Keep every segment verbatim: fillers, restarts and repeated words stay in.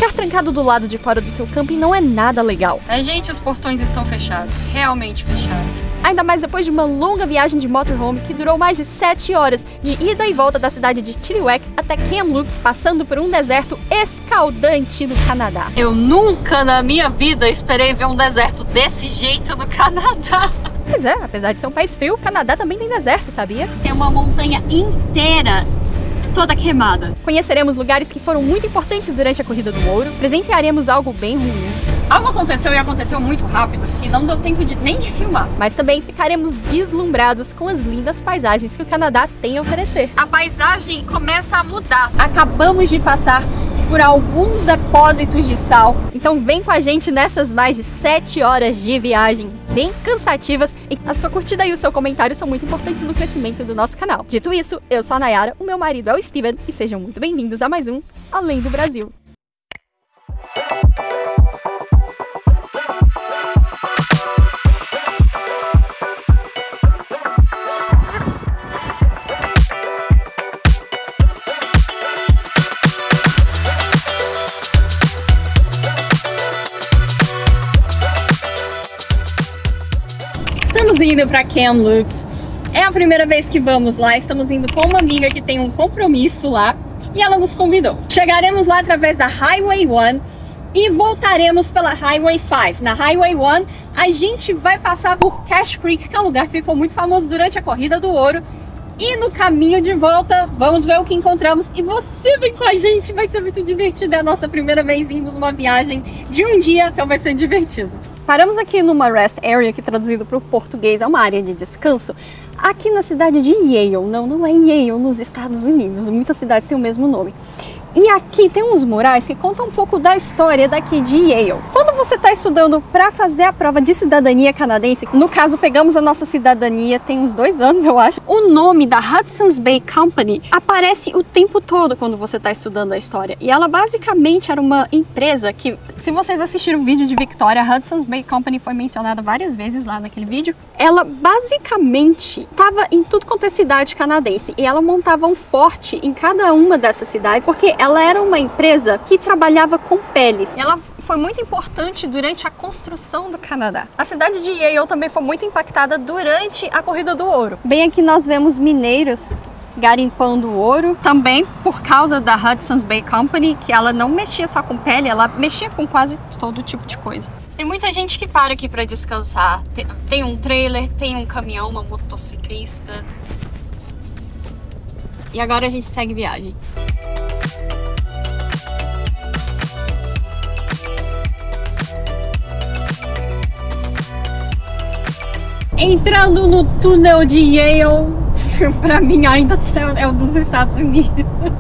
Ficar trancado do lado de fora do seu camping não é nada legal. É, gente, os portões estão fechados, realmente fechados. Ainda mais depois de uma longa viagem de motorhome que durou mais de sete horas, de ida e volta da cidade de Chilliwack até Kamloops, passando por um deserto escaldante no Canadá. Eu nunca na minha vida esperei ver um deserto desse jeito no Canadá. Pois é, apesar de ser um país frio, o Canadá também tem deserto, sabia? Tem uma montanha inteira toda queimada. Conheceremos lugares que foram muito importantes durante a Corrida do Ouro, presenciaremos algo bem ruim. Algo aconteceu e aconteceu muito rápido, que não deu tempo de, nem de filmar. Mas também ficaremos deslumbrados com as lindas paisagens que o Canadá tem a oferecer. A paisagem começa a mudar. Acabamos de passar por alguns depósitos de sal. Então vem com a gente nessas mais de sete horas de viagem, bem cansativas, e a sua curtida e o seu comentário são muito importantes no crescimento do nosso canal. Dito isso, eu sou a Nayara, o meu marido é o Steven, e sejam muito bem-vindos a mais um Além do Brasil. Estamos indo para Kamloops. É a primeira vez que vamos lá. Estamos indo com uma amiga que tem um compromisso lá e ela nos convidou. Chegaremos lá através da Highway um e voltaremos pela Highway cinco. Na Highway um a gente vai passar por Cache Creek, que é um lugar que ficou muito famoso durante a Corrida do Ouro. E no caminho de volta, vamos ver o que encontramos. E você vem com a gente, vai ser muito divertido. É a nossa primeira vez indo numa viagem de um dia, então vai ser divertido. Paramos aqui numa rest area, que traduzido para o português é uma área de descanso, aqui na cidade de Yale. Não, não é Yale, nos Estados Unidos. Muitas cidades têm o mesmo nome. E aqui tem uns murais que contam um pouco da história daqui de Yale. Quando você está estudando para fazer a prova de cidadania canadense, no caso pegamos a nossa cidadania tem uns dois anos, eu acho, o nome da Hudson's Bay Company aparece o tempo todo quando você está estudando a história. E ela basicamente era uma empresa que, se vocês assistiram o vídeo de Victoria, a Hudson's Bay Company foi mencionada várias vezes lá naquele vídeo. Ela basicamente estava em tudo quanto é cidade canadense e ela montava um forte em cada uma dessas cidades, porque ela era uma empresa que trabalhava com peles. Ela foi muito importante durante a construção do Canadá. A cidade de Yale também foi muito impactada durante a Corrida do Ouro. Bem aqui nós vemos mineiros garimpando ouro. Também por causa da Hudson's Bay Company, que ela não mexia só com pele, ela mexia com quase todo tipo de coisa. Tem muita gente que para aqui para descansar. Tem, tem um trailer, tem um caminhão, uma motociclista. E agora a gente segue viagem. Entrando no túnel de Yale, pra mim ainda é o dos Estados Unidos.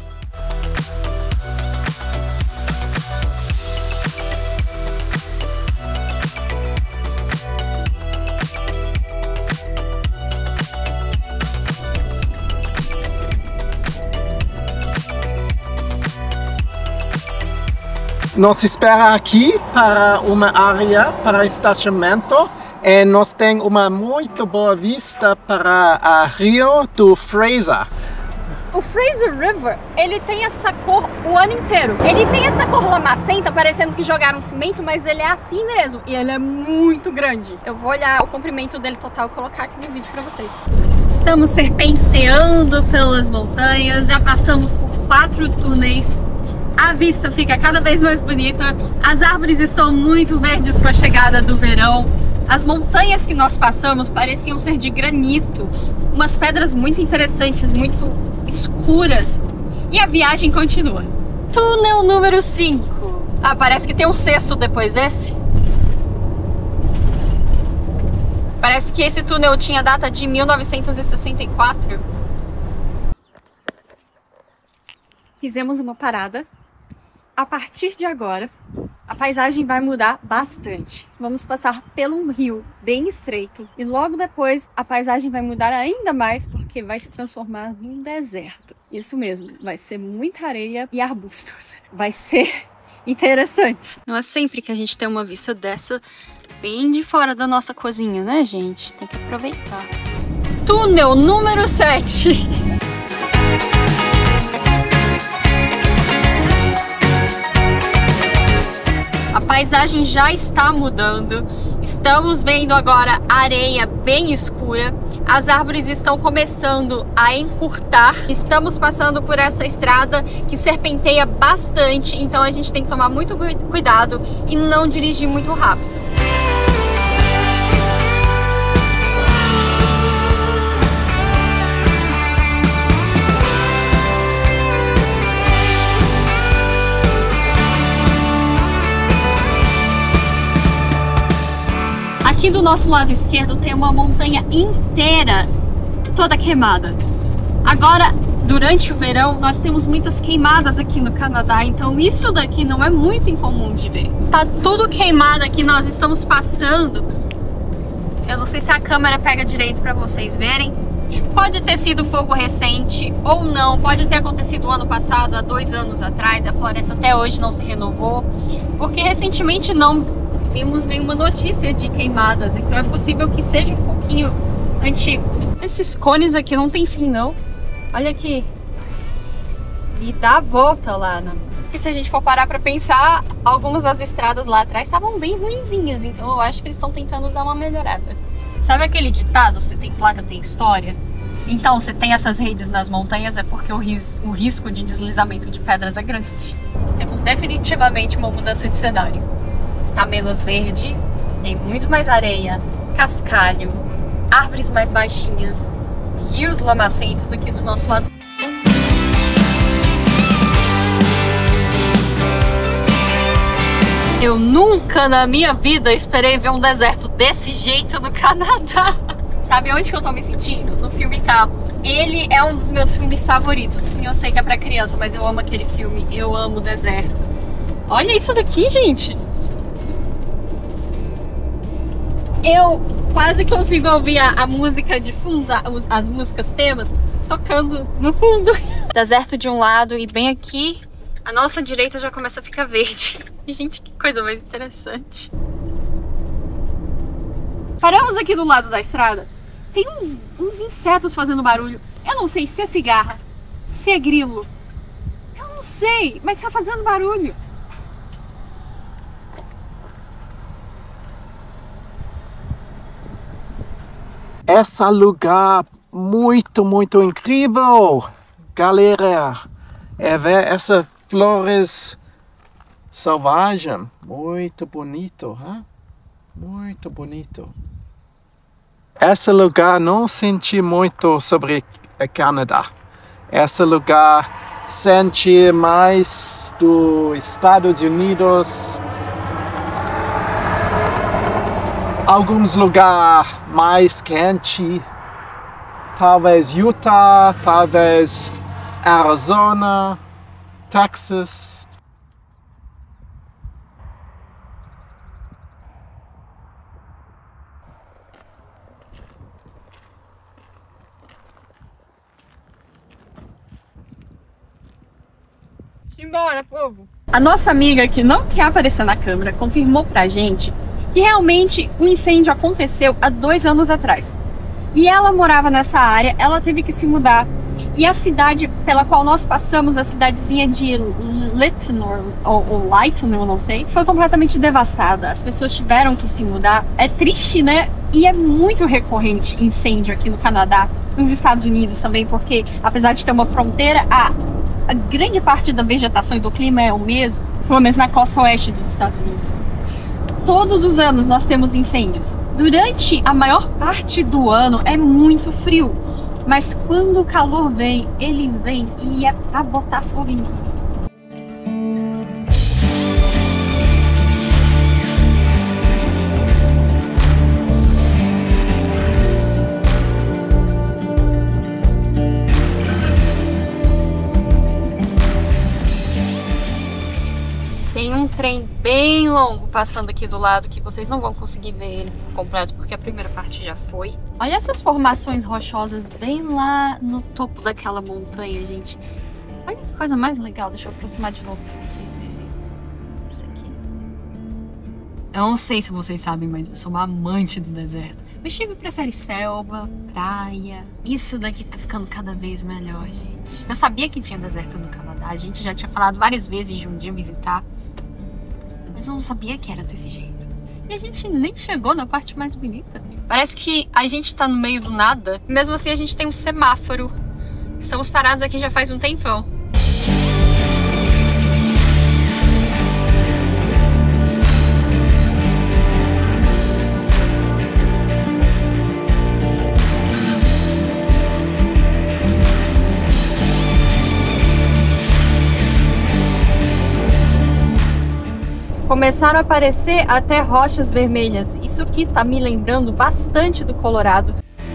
Nos espera aqui para uma área para estacionamento. E nós temos uma muito boa vista para a Rio do Fraser. O Fraser River, ele tem essa cor o ano inteiro. Ele tem essa cor lamacenta, parecendo que jogaram cimento, mas ele é assim mesmo. E ele é muito grande. Eu vou olhar o comprimento dele total e colocar aqui no vídeo pra vocês. Estamos serpenteando pelas montanhas, já passamos por quatro túneis. A vista fica cada vez mais bonita. As árvores estão muito verdes com a chegada do verão. As montanhas que nós passamos pareciam ser de granito, umas pedras muito interessantes, muito escuras. E a viagem continua. Túnel número cinco. Ah, parece que tem um sexto depois desse. Parece que esse túnel tinha data de mil novecentos e sessenta e quatro. Fizemos uma parada. A partir de agora, a paisagem vai mudar bastante. Vamos passar por um rio bem estreito e logo depois a paisagem vai mudar ainda mais porque vai se transformar num deserto. Isso mesmo, vai ser muita areia e arbustos. Vai ser interessante. Não é sempre que a gente tem uma vista dessa bem de fora da nossa cozinha, né, gente? Tem que aproveitar. Túnel número sete. paisagem já está mudando. Estamos vendo agora areia bem escura. As árvores estão começando a encurtar. Estamos passando por essa estrada que serpenteia bastante, então a gente tem que tomar muito cuidado e não dirigir muito rápido. Aqui do nosso lado esquerdo tem uma montanha inteira toda queimada. Agora, durante o verão, nós temos muitas queimadas aqui no Canadá, então isso daqui não é muito incomum de ver. Tá tudo queimado aqui, nós estamos passando. Eu não sei se a câmera pega direito para vocês verem. Pode ter sido fogo recente ou não, pode ter acontecido o ano passado, há dois anos atrás, a floresta até hoje não se renovou, porque recentemente não vimos nenhuma notícia de queimadas, então é possível que seja um pouquinho antigo. Esses cones aqui não tem fim, não. Olha aqui. E dá a volta lá, né? Porque se a gente for parar pra pensar, algumas das estradas lá atrás estavam bem ruinzinhas, então eu acho que eles estão tentando dar uma melhorada. Sabe aquele ditado, se tem placa, tem história? Então, se tem essas redes nas montanhas é porque o, ris o risco de deslizamento de pedras é grande. Temos definitivamente uma mudança de cenário. Tá menos verde, tem muito mais areia, cascalho, árvores mais baixinhas, rios lamacentos aqui do nosso lado. Eu nunca na minha vida esperei ver um deserto desse jeito no Canadá. Sabe onde que eu tô me sentindo? No filme Carros. Ele é um dos meus filmes favoritos. Sim, eu sei que é pra criança, mas eu amo aquele filme. Eu amo o deserto. Olha isso daqui, gente. Eu quase consigo ouvir a, a música de fundo, as, as músicas temas, tocando no fundo. Deserto de um lado e bem aqui, a nossa direita já começa a ficar verde. Gente, que coisa mais interessante. Paramos aqui do lado da estrada. Tem uns, uns insetos fazendo barulho. Eu não sei se é cigarra, se é grilo. Eu não sei, mas está fazendo barulho. Esse lugar muito, muito incrível, galera. É ver essas flores selvagens. Muito bonito, hein? Muito bonito. Esse lugar não senti muito sobre o Canadá. Esse lugar senti mais dos Estados Unidos. Alguns lugares mais quente, talvez Utah, talvez Arizona, Texas. Embora, povo. A nossa amiga que não quer aparecer na câmera confirmou pra gente que realmente o incêndio aconteceu há dois anos atrás. E ela morava nessa área, ela teve que se mudar. E a cidade pela qual nós passamos, a cidadezinha de Litnor, ou, ou Lightnor, não sei, foi completamente devastada. As pessoas tiveram que se mudar. É triste, né? E é muito recorrente incêndio aqui no Canadá, nos Estados Unidos também, porque apesar de ter uma fronteira, a, a grande parte da vegetação e do clima é o mesmo, pelo menos na costa oeste dos Estados Unidos. Todos os anos nós temos incêndios. Durante a maior parte do ano é muito frio, mas quando o calor vem, ele vem e é pra botar fogo em tudo. Tem um trem bem longo passando aqui do lado que vocês não vão conseguir ver ele completo porque a primeira parte já foi. Olha essas formações rochosas bem lá no topo daquela montanha, gente. Olha que coisa mais legal. Deixa eu aproximar de novo para vocês verem. Isso aqui. Eu não sei se vocês sabem, mas eu sou uma amante do deserto. O Steve prefere selva, praia. Isso daqui tá ficando cada vez melhor, gente. Eu sabia que tinha deserto no Canadá. A gente já tinha falado várias vezes de um dia visitar. Mas eu não sabia que era desse jeito. E a gente nem chegou na parte mais bonita. Parece que a gente tá no meio do nada. Mesmo assim a gente tem um semáforo. Estamos parados aqui já faz um tempão. Começaram a aparecer até rochas vermelhas. Isso aqui tá me lembrando bastante do Colorado.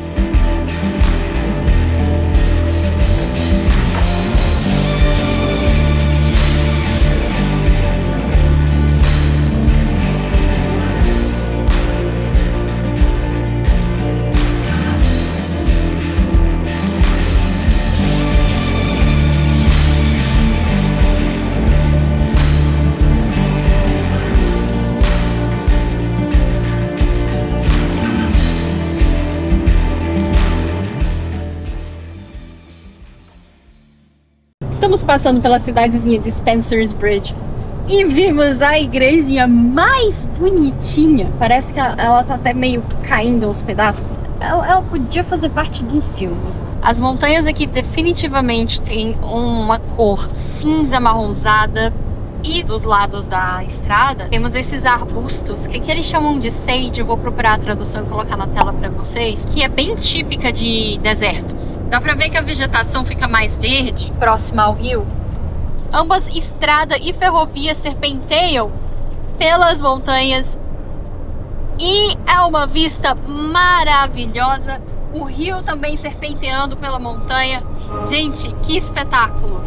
Estamos passando pela cidadezinha de Spencer's Bridge e vimos a igrejinha mais bonitinha. Parece que ela, ela tá até meio caindo aos pedaços. Ela, ela podia fazer parte do filme. As montanhas aqui definitivamente têm uma cor cinza marronzada. E dos lados da estrada temos esses arbustos que aqui eles chamam de sage. Eu vou procurar a tradução e colocar na tela para vocês, que é bem típica de desertos. Dá pra ver que a vegetação fica mais verde próxima ao rio. Ambas estrada e ferrovia serpenteiam pelas montanhas e é uma vista maravilhosa. O rio também serpenteando pela montanha. Gente, que espetáculo!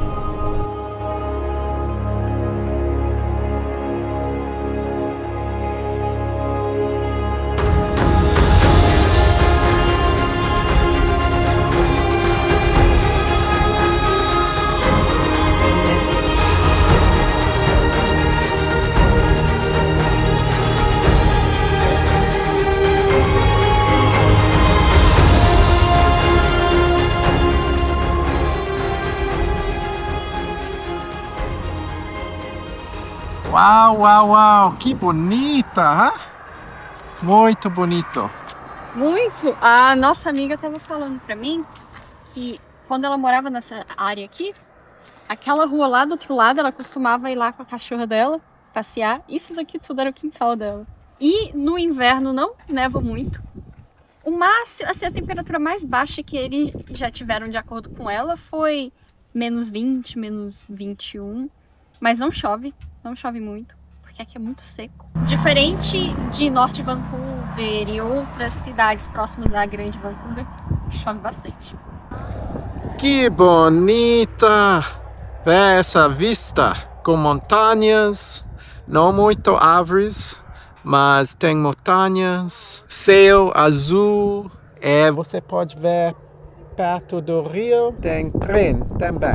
Uau, uau, uau, que bonita, hein? Muito bonito. Muito. A nossa amiga estava falando para mim que quando ela morava nessa área aqui, aquela rua lá do outro lado, ela costumava ir lá com a cachorra dela, passear. Isso daqui tudo era o quintal dela. E no inverno não neva muito. O máximo, assim, a temperatura mais baixa que eles já tiveram de acordo com ela foi menos vinte, menos vinte e um. Mas não chove, não chove muito, porque aqui é muito seco. Diferente de Norte Vancouver e outras cidades próximas à Grande Vancouver, chove bastante. Que bonita! Vê essa vista com montanhas, não muito árvores, mas tem montanhas, céu azul. E você pode ver perto do rio, tem trem também.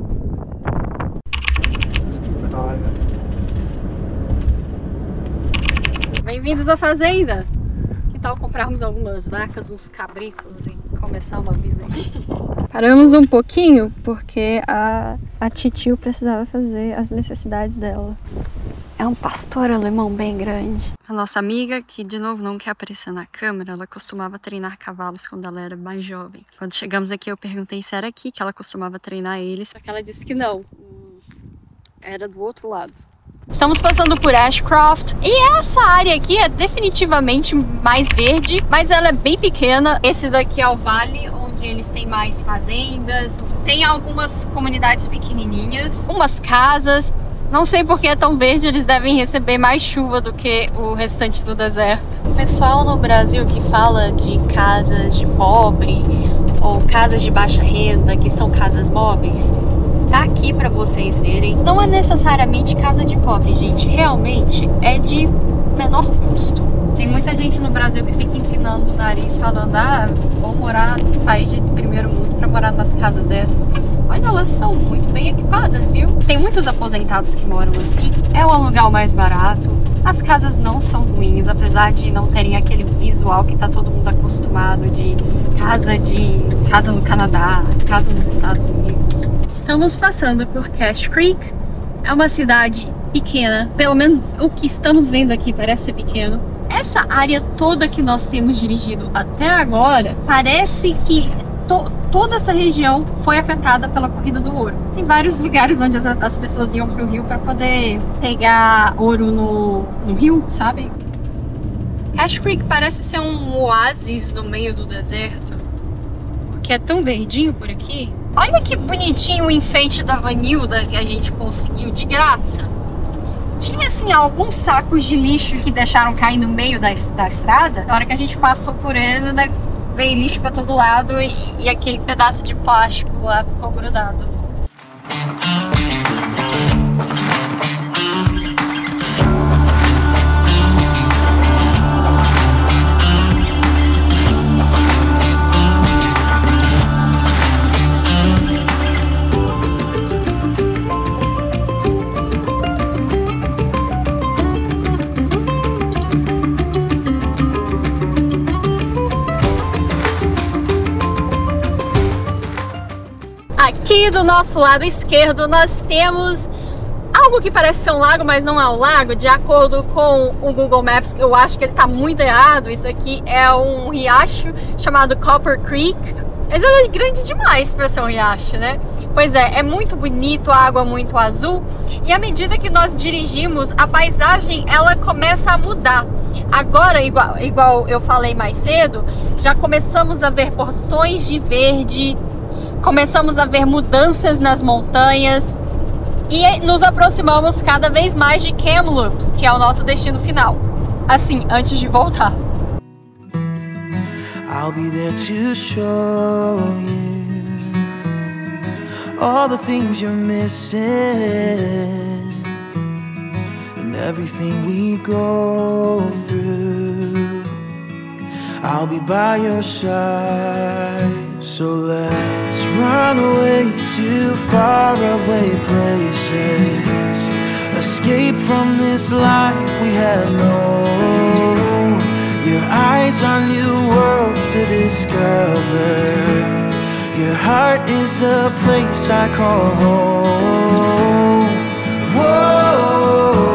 Bem-vindos à fazenda! Que tal comprarmos algumas vacas, uns cabritos e começar uma vida aqui? Paramos um pouquinho porque a, a titio precisava fazer as necessidades dela. É um pastor alemão bem grande. A nossa amiga, que de novo não quer aparecer na câmera, ela costumava treinar cavalos quando ela era mais jovem. Quando chegamos aqui eu perguntei se era aqui que ela costumava treinar eles, só que ela disse que não. Era do outro lado. Estamos passando por Ashcroft e essa área aqui é definitivamente mais verde, mas ela é bem pequena. Esse daqui é o vale, onde eles têm mais fazendas, tem algumas comunidades pequenininhas, umas casas. Não sei porque é tão verde, eles devem receber mais chuva do que o restante do deserto. O pessoal no Brasil que fala de casas de pobre ou casas de baixa renda, que são casas móveis, tá aqui pra vocês verem. Não é necessariamente casa de pobre, gente. Realmente é de menor custo. Tem muita gente no Brasil que fica empinando o nariz falando: ah, vou morar num país de primeiro mundo pra morar nas casas dessas. Olha, elas são muito bem equipadas, viu? Tem muitos aposentados que moram assim. É o aluguel mais barato. As casas não são ruins, apesar de não terem aquele visual que tá todo mundo acostumado de casa de casa no Canadá, casa nos Estados Unidos. Estamos passando por Cache Creek. É uma cidade pequena. Pelo menos o que estamos vendo aqui parece ser pequeno. Essa área toda que nós temos dirigido até agora, parece que to toda essa região foi afetada pela corrida do ouro. Tem vários lugares onde as, as pessoas iam para o rio para poder pegar ouro no, no rio, sabe? Ash Creek parece ser um oásis no meio do deserto, porque é tão verdinho por aqui. Olha que bonitinho o enfeite da Vanilda que a gente conseguiu de graça. Tinha assim alguns sacos de lixo que deixaram cair no meio da, da estrada. Na hora que a gente passou por ele, né, veio lixo pra todo lado e, e aquele pedaço de plástico lá ficou grudado. Aqui do nosso lado esquerdo nós temos algo que parece ser um lago, mas não é um lago. De acordo com o Google Maps, eu acho que ele está muito errado. Isso aqui é um riacho chamado Copper Creek. Mas ele é grande demais para ser um riacho, né? Pois é, é muito bonito, a água é muito azul. E à medida que nós dirigimos, a paisagem ela começa a mudar. Agora, igual, igual eu falei mais cedo, já começamos a ver porções de verde. Começamos a ver mudanças nas montanhas e nos aproximamos cada vez mais de Kamloops, que é o nosso destino final. Assim, antes de voltar. I'll be there to show you all the things you're missing and everything we go through. I'll be by your side. So let's run away to faraway places, escape from this life we have known. Your eyes are new worlds to discover. Your heart is the place I call home. Whoa.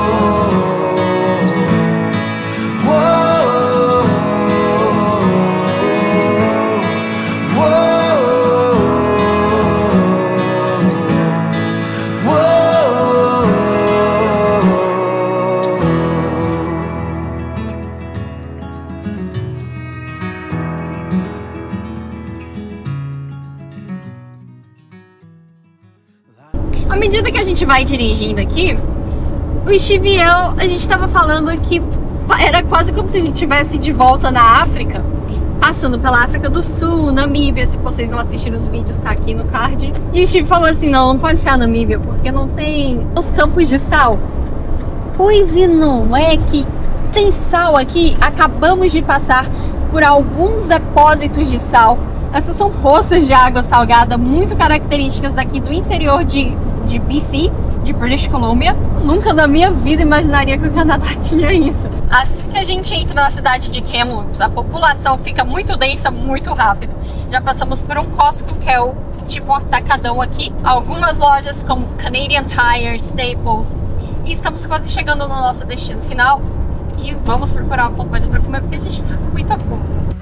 À medida que a gente vai dirigindo aqui, o Steve e eu, a gente estava falando que era quase como se a gente estivesse de volta na África, passando pela África do Sul, Namíbia. Se vocês não assistiram os vídeos, tá aqui no card. E o Steve falou assim, não, não pode ser a Namíbia, porque não tem os campos de sal. Pois e não é que tem sal aqui? Acabamos de passar por alguns depósitos de sal. Essas são poças de água salgada muito características daqui do interior de, de B C, de British Columbia. Nunca na minha vida imaginaria que o Canadá tinha isso. Assim que a gente entra na cidade de Kamloops, a população fica muito densa muito rápido. Já passamos por um Costco, que é o tipo um atacadão aqui. Algumas lojas como Canadian Tire, Staples. E estamos quase chegando no nosso destino final. E vamos procurar alguma coisa para comer, porque a gente tá com muita fome.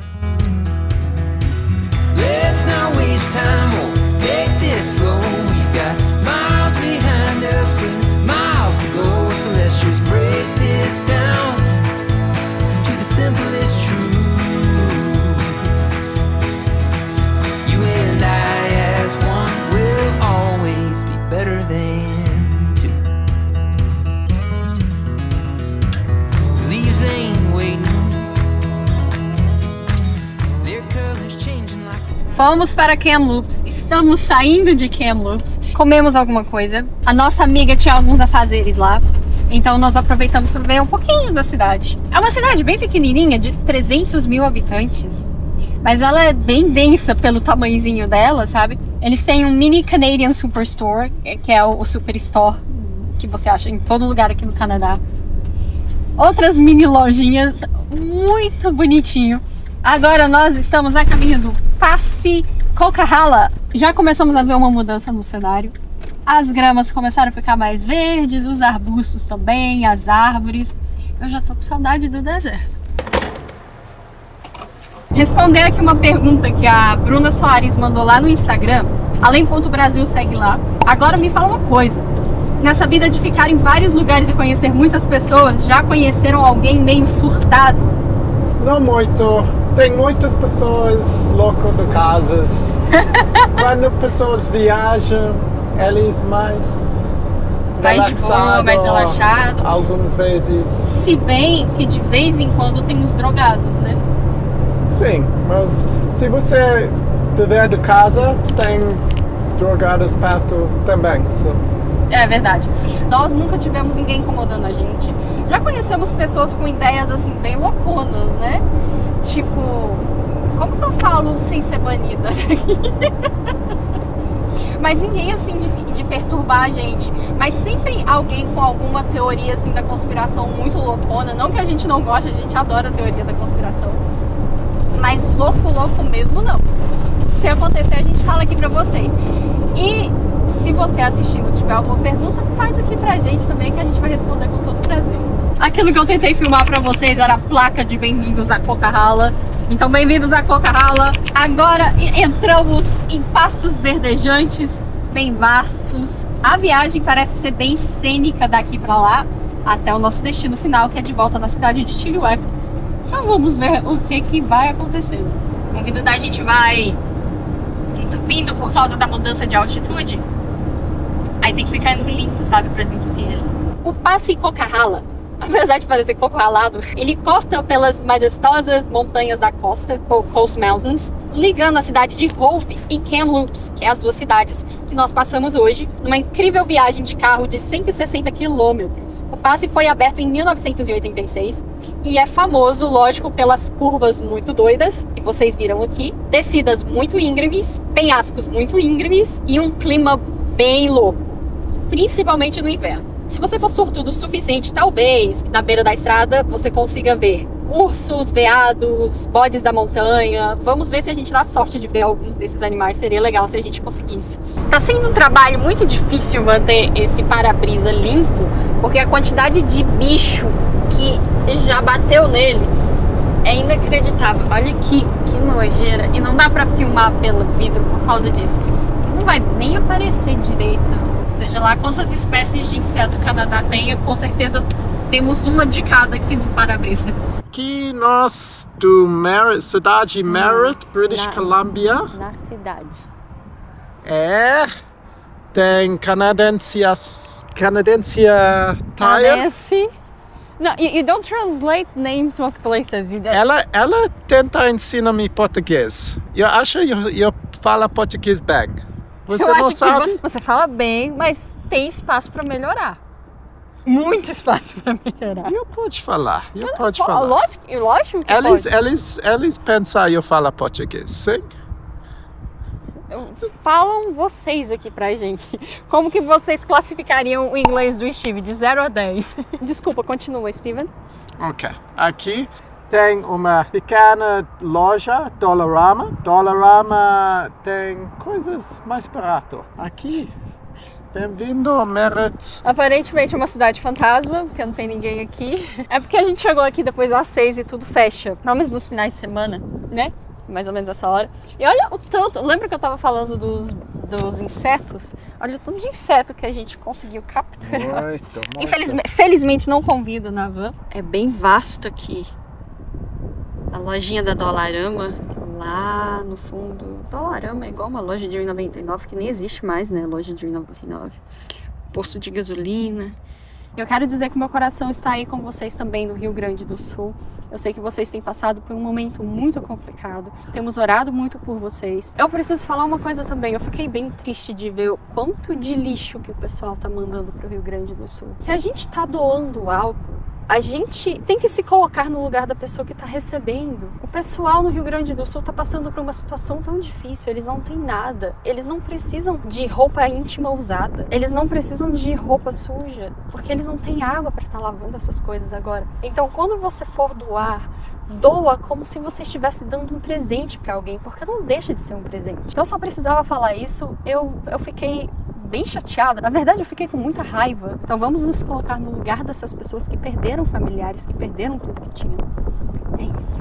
Let's not waste time, we'll take this slow. We've got miles behind us with miles to go. So let's just break this down to the simplest truth. You and I as one will always be better than two. Leaves ain't waiting. Their colors changing like. Fomos para Kamloops, estamos saindo de Kamloops, comemos alguma coisa. A nossa amiga tinha alguns afazeres lá, então nós aproveitamos para ver um pouquinho da cidade. É uma cidade bem pequenininha, de trezentos mil habitantes, mas ela é bem densa pelo tamanhozinho dela, sabe? Eles têm um mini Canadian Superstore, que é o Superstore que você acha em todo lugar aqui no Canadá. Outras mini lojinhas, muito bonitinho. Agora nós estamos a caminho do Passe Coquihalla. Já começamos a ver uma mudança no cenário. As gramas começaram a ficar mais verdes, os arbustos também, as árvores. Eu já tô com saudade do deserto. Responder aqui uma pergunta que a Bruna Soares mandou lá no Instagram. Além.Brasil, segue lá. Agora me fala uma coisa. Nessa vida de ficar em vários lugares e conhecer muitas pessoas, já conheceram alguém meio surtado? Não muito. Tem muitas pessoas loucas de casas. Quando pessoas viajam, eles mais mais de boa, mais relaxado. Algumas vezes. Se bem que de vez em quando tem uns drogados, né? Sim, mas se você viver de casa, tem drogados perto também. So. É verdade. Nós nunca tivemos ninguém incomodando a gente. Já conhecemos pessoas com ideias assim bem louconas, né? Tipo, como que eu falo sem ser banida? Mas ninguém assim de, de perturbar a gente. Mas sempre alguém com alguma teoria assim da conspiração muito loucona. Não que a gente não goste, a gente adora a teoria da conspiração. Mas louco, louco mesmo não. Se acontecer, a gente fala aqui pra vocês. E se você assistindo tiver alguma pergunta, faz aqui pra gente também, que a gente vai responder com todo prazer. Aquilo que eu tentei filmar pra vocês era a placa de bem-vindos a Coquihalla. Então, bem-vindos a Coquihalla. Agora entramos em pastos verdejantes, bem vastos. A viagem parece ser bem cênica daqui pra lá, até o nosso destino final, que é de volta na cidade de Chilliwack. Então vamos ver o que, que vai acontecer. O vidro da gente vai entupindo por causa da mudança de altitude. Aí tem que ficar lindo, sabe, pra desentupir ele. O passe Coquihalla, apesar de parecer coco ralado, ele corta pelas majestosas montanhas da costa, ou Coast Mountains, ligando a cidade de Hope e Kamloops, que é as duas cidades que nós passamos hoje, numa incrível viagem de carro de cento e sessenta quilômetros. O passe foi aberto em mil novecentos e oitenta e seis e é famoso, lógico, pelas curvas muito doidas, que vocês viram aqui, descidas muito íngremes, penhascos muito íngremes e um clima bem louco, principalmente no inverno. Se você for sortudo o suficiente, talvez na beira da estrada você consiga ver ursos, veados, bodes da montanha. Vamos ver se a gente dá sorte de ver alguns desses animais. Seria legal se a gente conseguisse. Tá sendo um trabalho muito difícil manter esse para-brisa limpo, porque a quantidade de bicho que já bateu nele é inacreditável. Olha que, que nojeira. E não dá pra filmar pelo vidro por causa disso. E não vai nem aparecer direito. Seja lá quantas espécies de inseto o Canadá tem, com certeza temos uma de cada aqui no para-brisa. Aqui nós do Merritt, cidade Merritt, British na, Columbia. Na cidade. É, tem Canadensia, Canadensia Tire. Canadense. No, you, you don't translate names of places. You ela, ela tenta ensinar-me português. Eu acho que eu, eu falo português bem. Você eu não acho sabe? que você, você fala bem, mas tem espaço para melhorar. Muito espaço para melhorar. Eu posso falar, eu posso Pô, falar. Lógico, lógico que Eles, pode. eles, eles pensam que eu falo português, sim? Falam vocês aqui pra gente. Como que vocês classificariam o inglês do Steve de zero a dez? Desculpa, continua, Steven. Ok. Aqui tem uma pequena loja, Dollarama. Dollarama tem coisas mais baratas. Aqui, bem-vindo a Merritt. Aparentemente é uma cidade fantasma, porque não tem ninguém aqui. É porque a gente chegou aqui depois das seis e tudo fecha. Pelo menos nos finais de semana, né? Mais ou menos essa hora. E olha o tanto... Lembra que eu tava falando dos, dos insetos? Olha o tanto de inseto que a gente conseguiu capturar. Muito, muito. Infelizmente, felizmente não convida na van. É bem vasto aqui. A lojinha da Dollarama, lá no fundo. Dollarama é igual uma loja de um real e noventa e nove, que nem existe mais, né? Loja de um real e noventa e nove. Posto de gasolina. Eu quero dizer que meu coração está aí com vocês também no Rio Grande do Sul. Eu sei que vocês têm passado por um momento muito complicado. Temos orado muito por vocês. Eu preciso falar uma coisa também. Eu fiquei bem triste de ver o quanto de lixo que o pessoal tá mandando pro Rio Grande do Sul. Se a gente tá doando algo, a gente tem que se colocar no lugar da pessoa que está recebendo. O pessoal no Rio Grande do Sul está passando por uma situação tão difícil. Eles não têm nada. Eles não precisam de roupa íntima usada. Eles não precisam de roupa suja, porque eles não têm água para estar lavando essas coisas agora. Então, quando você for doar, doa como se você estivesse dando um presente para alguém, porque não deixa de ser um presente. Então, eu só precisava falar isso. Eu, eu fiquei bem chateada. Na verdade, eu fiquei com muita raiva. Então vamos nos colocar no lugar dessas pessoas que perderam familiares, que perderam tudo que tinham. É isso.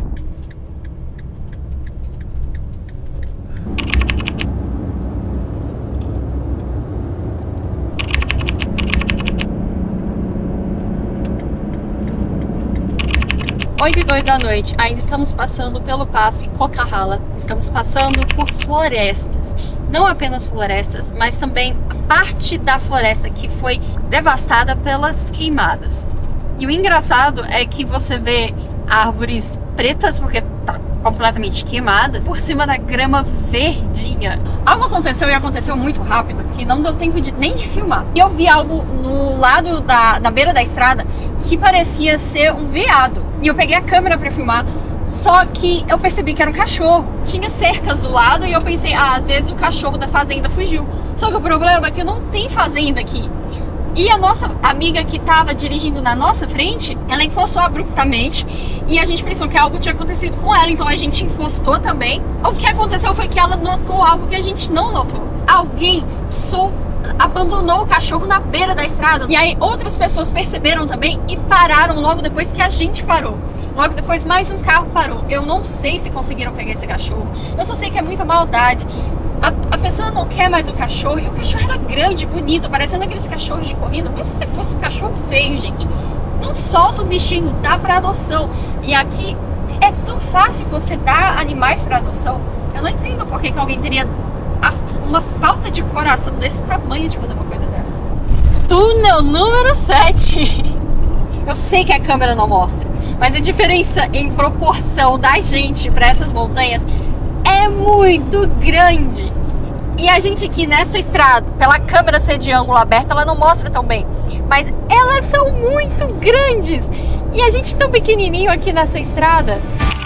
oito e dois da noite, ainda estamos passando pelo passe Coquihalla, estamos passando por florestas, não apenas florestas, mas também parte da floresta que foi devastada pelas queimadas. E o engraçado é que você vê árvores pretas, porque tá completamente queimada, por cima da grama verdinha. Algo aconteceu e aconteceu muito rápido, que não deu tempo de, nem de filmar. E eu vi algo no lado da, da beira da estrada que parecia ser um veado. E eu peguei a câmera pra filmar, só que eu percebi que era um cachorro. Tinha cercas do lado e eu pensei, ah, às vezes o cachorro da fazenda fugiu. Só que o problema é que não tem fazenda aqui. E a nossa amiga que estava dirigindo na nossa frente, ela encostou abruptamente e a gente pensou que algo tinha acontecido com ela, então a gente encostou também. O que aconteceu foi que ela notou algo que a gente não notou. Alguém soltou, abandonou o cachorro na beira da estrada. E aí outras pessoas perceberam também e pararam logo depois que a gente parou. Logo depois mais um carro parou. Eu não sei se conseguiram pegar esse cachorro. Eu só sei que é muita maldade. A, a pessoa não quer mais o cachorro. E o cachorro era grande, bonito, parecendo aqueles cachorros de corrida. Mas se fosse um cachorro feio, gente, não solta o bichinho, dá pra adoção. E aqui é tão fácil você dar animais pra adoção. Eu não entendo por que que alguém teria uma falta de coração desse tamanho de fazer uma coisa dessa. Túnel número sete. Eu sei que a câmera não mostra, mas a diferença em proporção da gente para essas montanhas é muito grande. E a gente aqui nessa estrada, pela câmera ser de ângulo aberto, ela não mostra tão bem, mas elas são muito grandes. E a gente tão pequenininho aqui nessa estrada.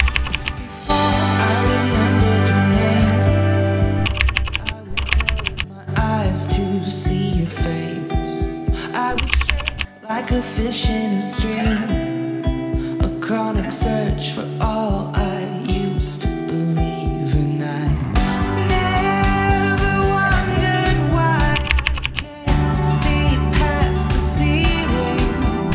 Like a fish in a stream, a chronic search for all I used to believe, and I never wondered why I can't see past the ceiling.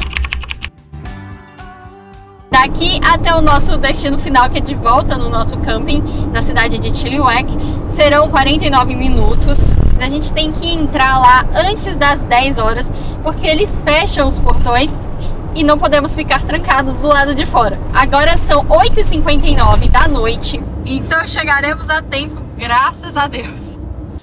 Daqui até o nosso destino final, que é de volta no nosso camping, na cidade de Chilliwack, serão quarenta e nove minutos. A gente tem que entrar lá antes das dez horas, porque eles fecham os portões e não podemos ficar trancados do lado de fora. Agora são oito e cinquenta e nove da noite, então chegaremos a tempo, graças a Deus.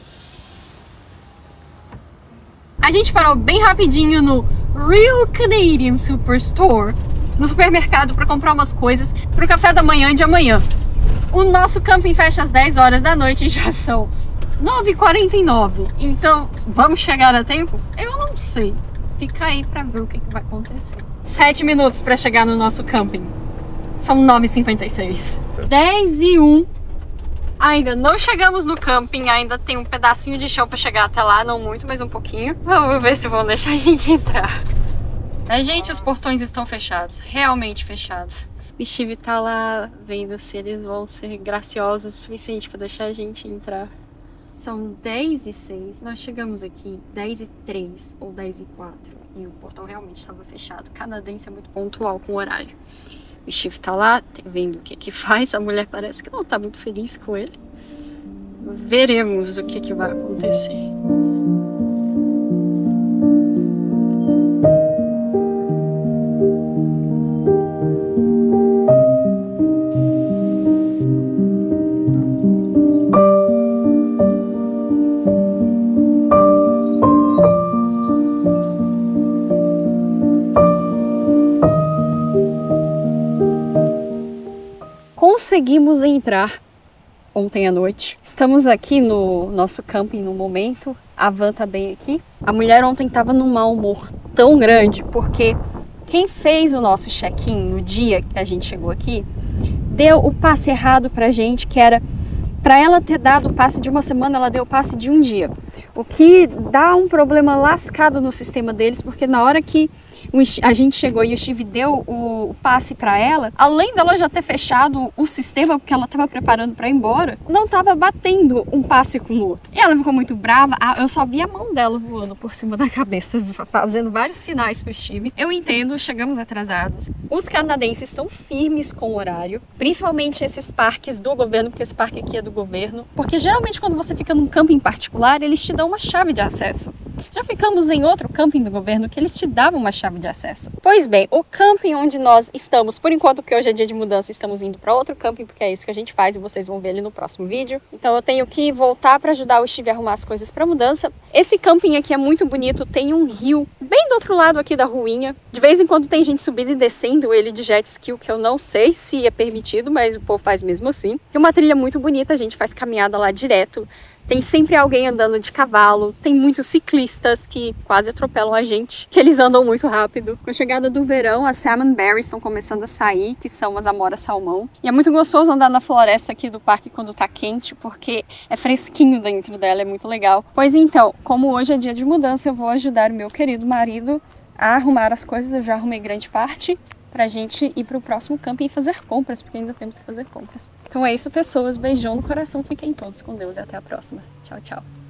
A gente parou bem rapidinho no Real Canadian Superstore, no supermercado, para comprar umas coisas para o café da manhã de amanhã. O nosso camping fecha às dez horas da noite e já são nove e quarenta e nove. Então, vamos chegar a tempo? Eu não sei. Fica aí pra ver o que, que vai acontecer. sete minutos pra chegar no nosso camping. São nove e cinquenta e seis. dez e um. Ainda não chegamos no camping. Ainda tem um pedacinho de chão pra chegar até lá. Não muito, mas um pouquinho. Vamos ver se vão deixar a gente entrar. A gente, os portões estão fechados. Realmente fechados. O Steve tá lá vendo se eles vão ser graciosos o suficiente pra deixar a gente entrar. São dez e seis, nós chegamos aqui dez e três ou dez e quatro e o portão realmente estava fechado. Canadense é muito pontual com o horário. O Steve tá lá vendo o que que faz, a mulher parece que não tá muito feliz com ele. Veremos o que que vai acontecer. Conseguimos entrar ontem à noite. Estamos aqui no nosso camping no momento. A Van tá bem aqui. A mulher ontem tava num mau humor tão grande, porque quem fez o nosso check-in no dia que a gente chegou aqui, deu o passe errado pra gente, que era pra ela ter dado o passe de uma semana, ela deu o passe de um dia. O que dá um problema lascado no sistema deles, porque na hora que a gente chegou e o Steve deu o passe pra ela, além dela já ter fechado o sistema porque ela tava preparando pra ir embora, não tava batendo um passe com o outro. E ela ficou muito brava, eu só vi a mão dela voando por cima da cabeça, fazendo vários sinais pro Steve. Eu entendo, chegamos atrasados. Os canadenses são firmes com o horário, principalmente esses parques do governo, porque esse parque aqui é do governo, porque geralmente quando você fica num camping particular, eles te dão uma chave de acesso. Já ficamos em outro camping do governo que eles te davam uma chave de acesso. Pois bem, o camping onde nós estamos, por enquanto, porque hoje é dia de mudança, estamos indo para outro camping, porque é isso que a gente faz e vocês vão ver ele no próximo vídeo. Então eu tenho que voltar para ajudar o Steve a arrumar as coisas para mudança. Esse camping aqui é muito bonito, tem um rio bem do outro lado aqui da ruinha. De vez em quando tem gente subindo e descendo ele de jet ski, que eu não sei se é permitido, mas o povo faz mesmo assim. É uma trilha muito bonita, a gente faz caminhada lá direto. Tem sempre alguém andando de cavalo, tem muitos ciclistas que quase atropelam a gente, que eles andam muito rápido. Com a chegada do verão, as salmon berries estão começando a sair, que são as amoras salmão. E é muito gostoso andar na floresta aqui do parque quando tá quente, porque é fresquinho dentro dela, é muito legal. Pois então, como hoje é dia de mudança, eu vou ajudar o meu querido marido a arrumar as coisas, eu já arrumei grande parte, pra gente ir pro próximo camping e fazer compras, porque ainda temos que fazer compras. Então é isso, pessoas. Beijão no coração. Fiquem todos com Deus e até a próxima. Tchau, tchau.